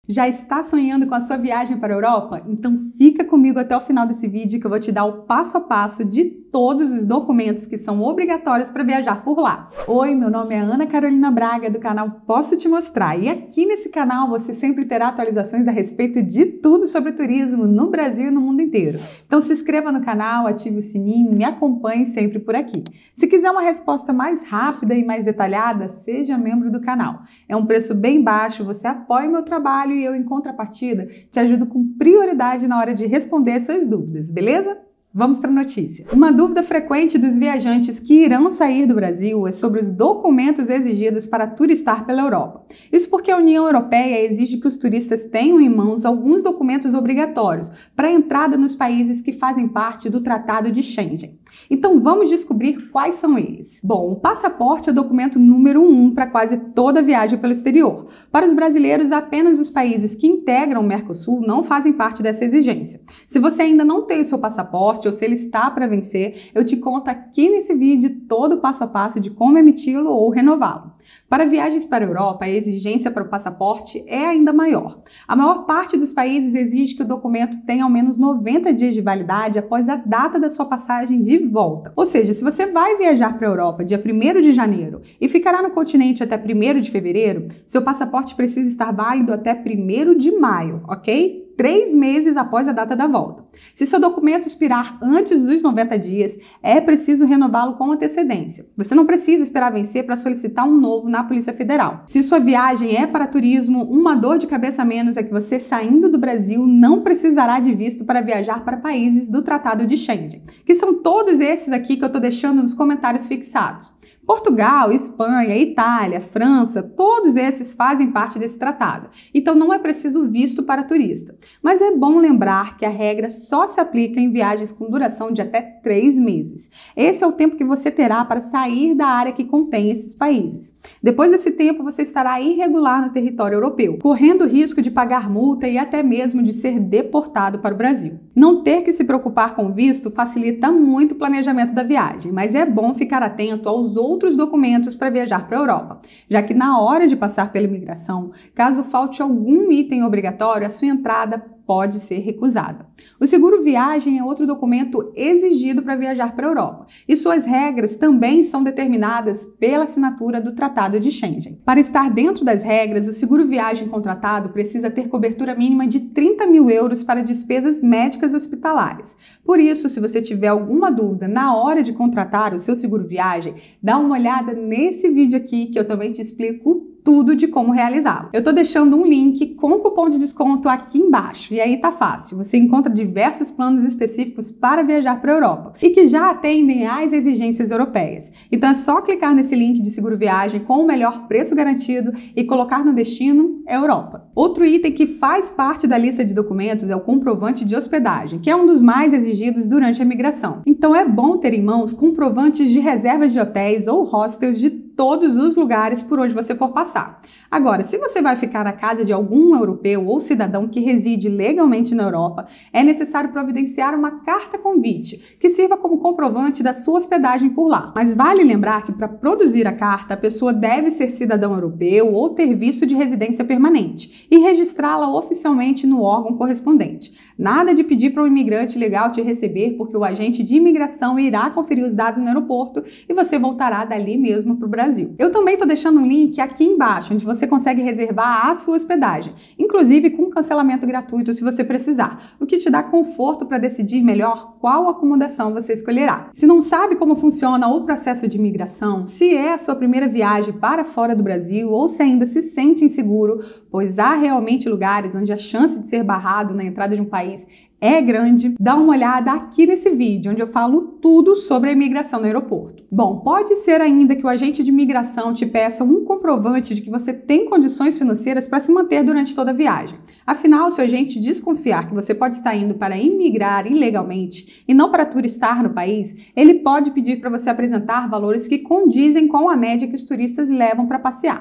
Já está sonhando com a sua viagem para a Europa? Então fica comigo até o final desse vídeo que eu vou te dar o passo a passo de todos os documentos que são obrigatórios para viajar por lá. Oi, meu nome é Ana Carolina Braga do canal Posso Te Mostrar e aqui nesse canal você sempre terá atualizações a respeito de tudo sobre turismo no Brasil e no mundo inteiro. Então se inscreva no canal, ative o sininho, me acompanhe sempre por aqui. Se quiser uma resposta mais rápida e mais detalhada, seja membro do canal. É um preço bem baixo, você apoia o meu trabalho e eu, em contrapartida, te ajudo com prioridade na hora de responder suas dúvidas, beleza? Vamos para a notícia. Uma dúvida frequente dos viajantes que irão sair do Brasil é sobre os documentos exigidos para turistar pela Europa. Isso porque a União Europeia exige que os turistas tenham em mãos alguns documentos obrigatórios para a entrada nos países que fazem parte do Tratado de Schengen. Então vamos descobrir quais são eles. Bom, o passaporte é o documento número 1 para quase toda viagem pelo exterior. Para os brasileiros, apenas os países que integram o Mercosul não fazem parte dessa exigência. Se você ainda não tem o seu passaporte ou se ele está para vencer, eu te conto aqui nesse vídeo todo o passo a passo de como emiti-lo ou renová-lo. Para viagens para a Europa, a exigência para o passaporte é ainda maior. A maior parte dos países exige que o documento tenha ao menos 90 dias de validade após a data da sua passagem de volta. Ou seja, se você vai viajar para a Europa dia 1º de janeiro e ficará no continente até 1º de fevereiro, seu passaporte precisa estar válido até 1º de maio, ok? 3 meses após a data da volta. Se seu documento expirar antes dos 90 dias, é preciso renová-lo com antecedência. Você não precisa esperar vencer para solicitar um novo na Polícia Federal. Se sua viagem é para turismo, uma dor de cabeça a menos é que você, saindo do Brasil, não precisará de visto para viajar para países do Tratado de Schengen, que são todos esses aqui que eu estou deixando nos comentários fixados. Portugal, Espanha, Itália, França, todos esses fazem parte desse tratado, então não é preciso visto para turista. Mas é bom lembrar que a regra só se aplica em viagens com duração de até 3 meses. Esse é o tempo que você terá para sair da área que contém esses países. Depois desse tempo, você estará irregular no território europeu, correndo o risco de pagar multa e até mesmo de ser deportado para o Brasil. Não ter que se preocupar com visto facilita muito o planejamento da viagem, mas é bom ficar atento aos outros documentos para viajar para a Europa, já que na hora de passar pela imigração, caso falte algum item obrigatório, a sua entrada pode ser recusada. O seguro viagem é outro documento exigido para viajar para a Europa, e suas regras também são determinadas pela assinatura do Tratado de Schengen. Para estar dentro das regras, o seguro viagem contratado precisa ter cobertura mínima de 30 mil euros para despesas médicas hospitalares. Por isso, se você tiver alguma dúvida na hora de contratar o seu seguro viagem, dá uma olhada nesse vídeo aqui que eu também te explico tudo de como realizá-lo. Eu tô deixando um link com cupom de desconto aqui embaixo e aí tá fácil. Você encontra diversos planos específicos para viajar para a Europa e que já atendem às exigências europeias. Então é só clicar nesse link de seguro viagem com o melhor preço garantido e colocar no destino Europa. Outro item que faz parte da lista de documentos é o comprovante de hospedagem, que é um dos mais exigidos durante a imigração. Então é bom ter em mãos comprovantes de reservas de hotéis ou hostels de todos os lugares por onde você for passar. Agora, se você vai ficar na casa de algum europeu ou cidadão que reside legalmente na Europa, é necessário providenciar uma carta convite, que sirva como comprovante da sua hospedagem por lá. Mas vale lembrar que para produzir a carta, a pessoa deve ser cidadão europeu ou ter visto de residência permanente e registrá-la oficialmente no órgão correspondente. Nada de pedir para um imigrante legal te receber, porque o agente de imigração irá conferir os dados no aeroporto e você voltará dali mesmo para o Brasil. Eu também estou deixando um link aqui embaixo, onde você consegue reservar a sua hospedagem, inclusive com cancelamento gratuito se você precisar, o que te dá conforto para decidir melhor qual acomodação você escolherá. Se não sabe como funciona o processo de imigração, se é a sua primeira viagem para fora do Brasil ou se ainda se sente inseguro, pois há realmente lugares onde a chance de ser barrado na entrada de um país é grande, dá uma olhada aqui nesse vídeo, onde eu falo tudo sobre a imigração no aeroporto. Bom, pode ser ainda que o agente de imigração te peça um comprovante de que você tem condições financeiras para se manter durante toda a viagem. Afinal, se o agente desconfiar que você pode estar indo para imigrar ilegalmente e não para turistar no país, ele pode pedir para você apresentar valores que condizem com a média que os turistas levam para passear.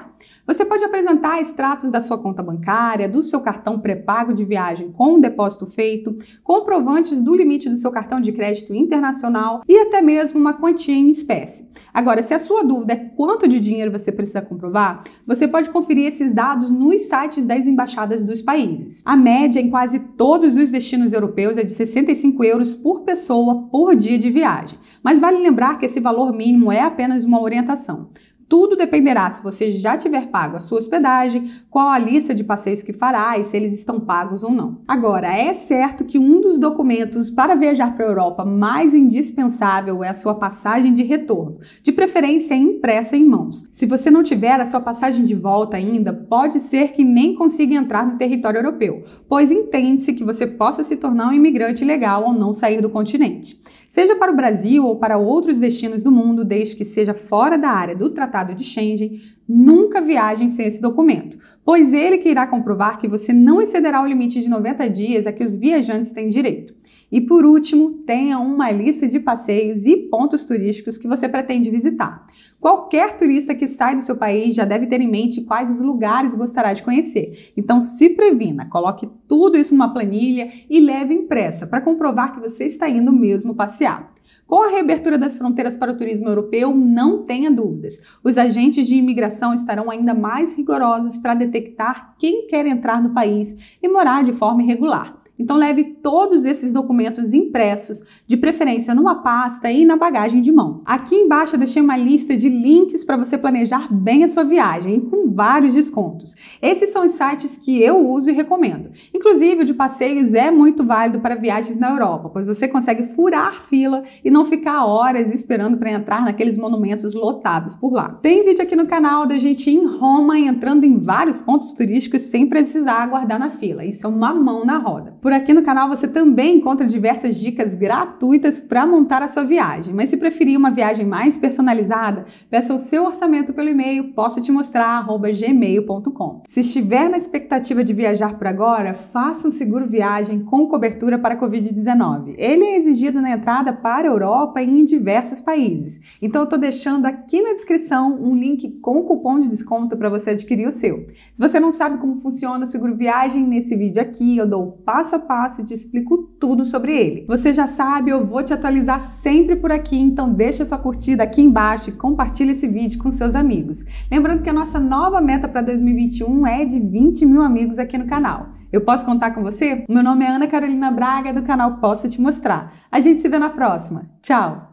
Você pode apresentar extratos da sua conta bancária, do seu cartão pré-pago de viagem com o depósito feito, comprovantes do limite do seu cartão de crédito internacional e até mesmo uma quantia em espécie. Agora, se a sua dúvida é quanto de dinheiro você precisa comprovar, você pode conferir esses dados nos sites das embaixadas dos países. A média em quase todos os destinos europeus é de 65 euros por pessoa por dia de viagem, mas vale lembrar que esse valor mínimo é apenas uma orientação. Tudo dependerá se você já tiver pago a sua hospedagem, qual a lista de passeios que fará e se eles estão pagos ou não. Agora, é certo que um dos documentos para viajar para a Europa mais indispensável é a sua passagem de retorno, de preferência impressa em mãos. Se você não tiver a sua passagem de volta ainda, pode ser que nem consiga entrar no território europeu, pois entende-se que você possa se tornar um imigrante ilegal ao não sair do continente. Seja para o Brasil ou para outros destinos do mundo, desde que seja fora da área do Tratado de Schengen, nunca viajem sem esse documento, pois ele que irá comprovar que você não excederá o limite de 90 dias a que os viajantes têm direito. E por último, tenha uma lista de passeios e pontos turísticos que você pretende visitar. Qualquer turista que sai do seu país já deve ter em mente quais os lugares gostará de conhecer. Então se previna, coloque tudo isso numa planilha e leve impressa para comprovar que você está indo mesmo passear. Com a reabertura das fronteiras para o turismo europeu, não tenha dúvidas. Os agentes de imigração estarão ainda mais rigorosos para detectar quem quer entrar no país e morar de forma irregular. Então leve todos esses documentos impressos, de preferência numa pasta e na bagagem de mão. Aqui embaixo eu deixei uma lista de links para você planejar bem a sua viagem e com vários descontos. Esses são os sites que eu uso e recomendo. Inclusive o de passeios é muito válido para viagens na Europa, pois você consegue furar fila e não ficar horas esperando para entrar naqueles monumentos lotados por lá. Tem vídeo aqui no canal da gente ir em Roma entrando em vários pontos turísticos sem precisar aguardar na fila. Isso é uma mão na roda. Por aqui no canal você também encontra diversas dicas gratuitas para montar a sua viagem, mas se preferir uma viagem mais personalizada, peça o seu orçamento pelo e-mail posso-te-mostrar@gmail.com. Se estiver na expectativa de viajar por agora, faça um seguro viagem com cobertura para a Covid-19. Ele é exigido na entrada para a Europa e em diversos países. Então eu estou deixando aqui na descrição um link com cupom de desconto para você adquirir o seu. Se você não sabe como funciona o seguro viagem, nesse vídeo aqui eu dou o passo a passo e te explico tudo sobre ele. Você já sabe, eu vou te atualizar sempre por aqui, então deixa sua curtida aqui embaixo e compartilha esse vídeo com seus amigos. Lembrando que a nossa nova meta para 2021 é de 20 mil amigos aqui no canal. Eu posso contar com você? Meu nome é Ana Carolina Braga, do canal Posso Te Mostrar. A gente se vê na próxima. Tchau!